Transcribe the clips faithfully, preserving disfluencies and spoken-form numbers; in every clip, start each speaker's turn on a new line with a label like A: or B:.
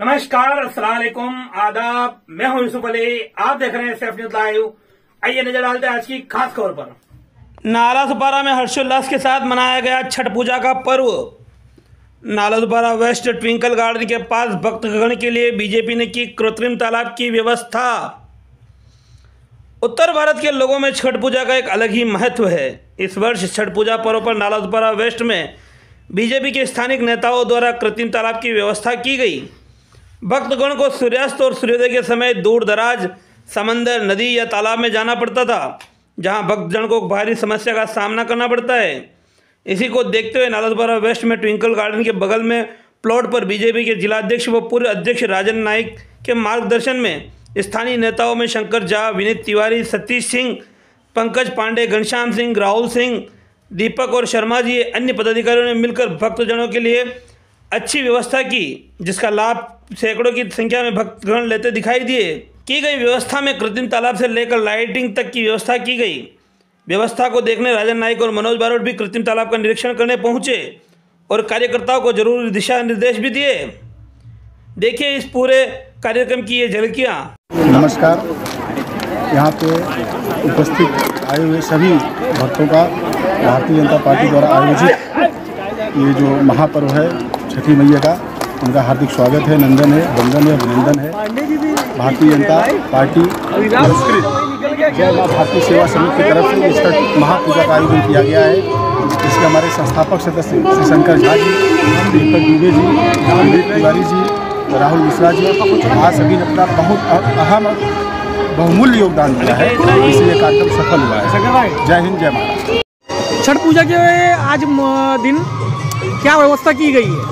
A: नमस्कार, अस्सलाम वालेकुम, आदाब। मैं हूं यूसुफ अली, आप देख रहे हैं सैफ न्यूज लाइव। आइए नजर डालते हैं आज की खास खबर पर। नालासोपारा में हर्षोल्लास के साथ मनाया गया छठ पूजा का पर्व। नालासोपारा वेस्ट ट्विंकल गार्डन के पास भक्तगण के लिए बीजेपी ने की कृत्रिम तालाब की व्यवस्था। उत्तर भारत के लोगों में छठ पूजा का एक अलग ही महत्व है। इस वर्ष छठ पूजा पर्व पर नालासोपारा वेस्ट में बीजेपी के स्थानिक नेताओं द्वारा कृत्रिम तालाब की व्यवस्था की गई। भक्तगण को सूर्यास्त और सूर्योदय के समय दूर दराज समंदर, नदी या तालाब में जाना पड़ता था, जहां भक्तजन को भारी समस्या का सामना करना पड़ता है। इसी को देखते हुए नालासोपारा वेस्ट में ट्विंकल गार्डन के बगल में प्लॉट पर बीजेपी के जिलाध्यक्ष व पूर्व अध्यक्ष राजन नाइक के मार्गदर्शन में स्थानीय नेताओं में शंकर झा, विनीत तिवारी, सतीश सिंह, पंकज पांडे, घनश्याम सिंह, राहुल सिंह, दीपक और शर्मा जी अन्य पदाधिकारियों ने मिलकर भक्तजनों के लिए अच्छी व्यवस्था की, जिसका लाभ सैकड़ों की संख्या में भक्तगण लेते दिखाई दिए। की गई व्यवस्था में कृत्रिम तालाब से लेकर लाइटिंग तक की व्यवस्था की गई। व्यवस्था को देखने राजन नाइक और मनोज बारोट भी कृत्रिम तालाब का निरीक्षण करने पहुंचे और कार्यकर्ताओं को जरूरी दिशा निर्देश भी दिए। देखिए इस पूरे कार्यक्रम की ये झलकियाँ।
B: नमस्कार, यहाँ पे उपस्थित आए हुए सभी भक्तों का भारतीय जनता पार्टी द्वारा आयोजित ये जो महापर्व है छठी मैया का, उनका हार्दिक स्वागत है, नंदन है, वंदन है, अभिनंदन है। भारतीय जनता पार्टी जय माँ भारतीय सेवा समिति की तरफ से इसका महापूजा का आयोजन किया गया है। इसके हमारे संस्थापक सदस्य श्री शंकर झा जी, दीपक दुबे जी, विनीत तिवारी जी, राहुल मिश्रा जी, आज सभी ने अपना बहुत अहम बहुमूल्य योगदान दिया है, इसलिए ये कार्यक्रम सफल हुआ है। जय हिंद, जय महाराष्ट्र।
C: छठ पूजा के आज दिन क्या व्यवस्था की गई है?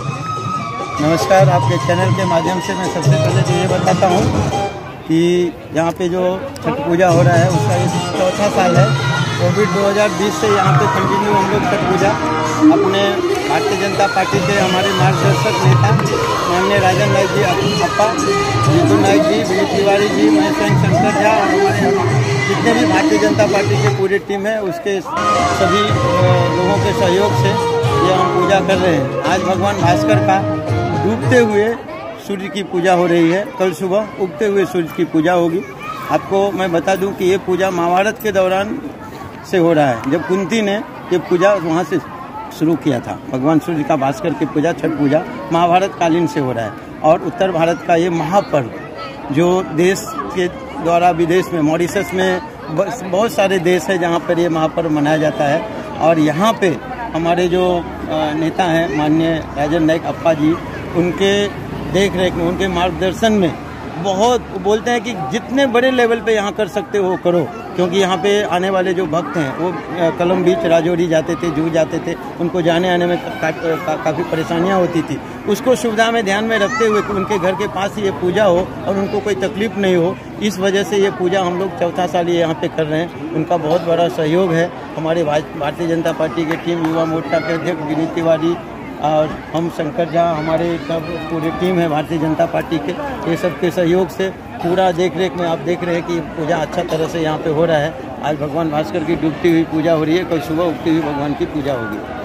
D: नमस्कार, आपके चैनल के माध्यम से मैं सबसे पहले तो ये बताता हूँ कि यहाँ पे जो छठ पूजा हो रहा है उसका ये चौथा साल है। कोविड दो हज़ार बीस से यहाँ पे कंटिन्यू हम लोग छठ पूजा अपने भारतीय जनता पार्टी के हमारे मार्गदर्शक नेता माननीय राजन नाइक जी, अप्पा जीतू नाइक जी, विनीत तिवारी जी, मैं स्वयं शंकर झा और हमारे जितने भी भारतीय जनता पार्टी के पूरी टीम है उसके सभी लोगों के सहयोग से ये हम पूजा कर रहे हैं। आज भगवान भास्कर का डूबते हुए सूर्य की पूजा हो रही है, कल सुबह उगते हुए सूर्य की पूजा होगी। आपको मैं बता दूं कि ये पूजा महाभारत के दौरान से हो रहा है, जब कुंती ने ये पूजा वहाँ से शुरू किया था। भगवान सूर्य का भास्कर की पूजा, छठ पूजा महाभारत कालीन से हो रहा है। और उत्तर भारत का ये महापर्व जो देश के द्वारा विदेश में, मॉरिशस में बहुत सारे देश है जहाँ पर ये महापर्व मनाया जाता है। और यहाँ पे हमारे जो नेता हैं माननीय राजन नाइक अप्पा जी, उनके देख रेख में, उनके मार्गदर्शन में बहुत बोलते हैं कि जितने बड़े लेवल पे यहाँ कर सकते हो करो, क्योंकि यहाँ पे आने वाले जो भक्त हैं वो कलम बीच राजौरी जाते थे, जू जाते थे, उनको जाने आने में का, का, काफ़ी परेशानियाँ होती थी। उसको सुविधा में ध्यान में रखते हुए कि उनके घर के पास ही ये पूजा हो और उनको कोई तकलीफ नहीं हो, इस वजह से ये पूजा हम लोग चौथा साल ये यहाँ पे कर रहे हैं। उनका बहुत बड़ा सहयोग है। हमारे भारतीय जनता पार्टी की टीम, युवा मोर्चा के अध्यक्ष विनीत तिवारी और हम शंकर झा, हमारे सब पूरी टीम है भारतीय जनता पार्टी के, ये सब के सहयोग से पूरा देख रेख में आप देख रहे हैं कि पूजा अच्छा तरह से यहाँ पे हो रहा है। आज भगवान भास्कर की डूबती हुई पूजा हो रही है, कल सुबह उगती हुई भगवान की पूजा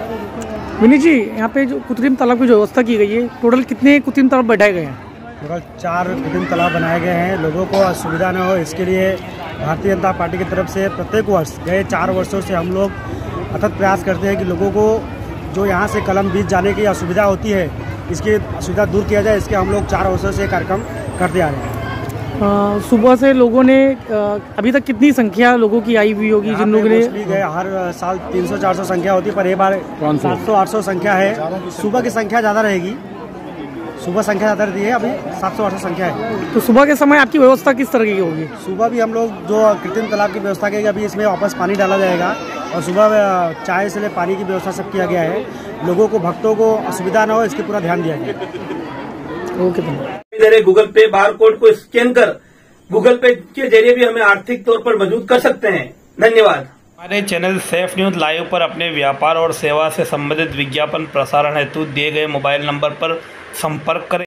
D: होगी।
C: विनीत जी, यहाँ पे जो कृत्रिम तालाब की जो व्यवस्था की गई है, टोटल कितने कृत्रिम तालाब बैठाए गए हैं?
B: टोटल चार कृत्रिम तालाब बनाए गए हैं। लोगों को असुविधा न हो इसके लिए भारतीय जनता पार्टी की तरफ से प्रत्येक वर्ष गए चार वर्षों से हम लोग अथक प्रयास करते हैं कि लोगों को जो यहाँ से कलम बीच जाने की असुविधा होती है, इसकी असुविधा दूर किया जाए। इसके हम लोग चार वर्षों से कार्यक्रम करते आ रहे हैं।
C: आ, सुबह से लोगों ने आ, अभी तक कितनी संख्या लोगों की आई हुई होगी? जिन लोगों ने
B: गए हर साल तीन सौ चार सौ संख्या होती है, पर ये बार सात सौ आठ सौ संख्या है। सुबह की संख्या ज़्यादा रहेगी, सुबह संख्या ज़्यादा रहती है, अभी सात सौ आठ सौ संख्या है।
C: तो सुबह के समय आपकी व्यवस्था किस तरह की होगी?
B: सुबह भी हम लोग जो कृत्रिम तालाब की व्यवस्था की, अभी इसमें वापस पानी डाला जाएगा और सुबह चाय से ले पानी की व्यवस्था सब किया गया है। लोगों को, भक्तों को असुविधा न हो इसके पूरा ध्यान दिया गया।
C: ओके, धन्यवाद।
A: गूगल पे बार कोड को स्कैन कर गूगल पे के जरिए भी हमें आर्थिक तौर पर मजबूत कर सकते हैं। धन्यवाद। हमारे चैनल सैफ न्यूज लाइव पर अपने व्यापार और सेवा से संबंधित विज्ञापन प्रसारण हेतु दिए गए मोबाइल नंबर पर संपर्क करें।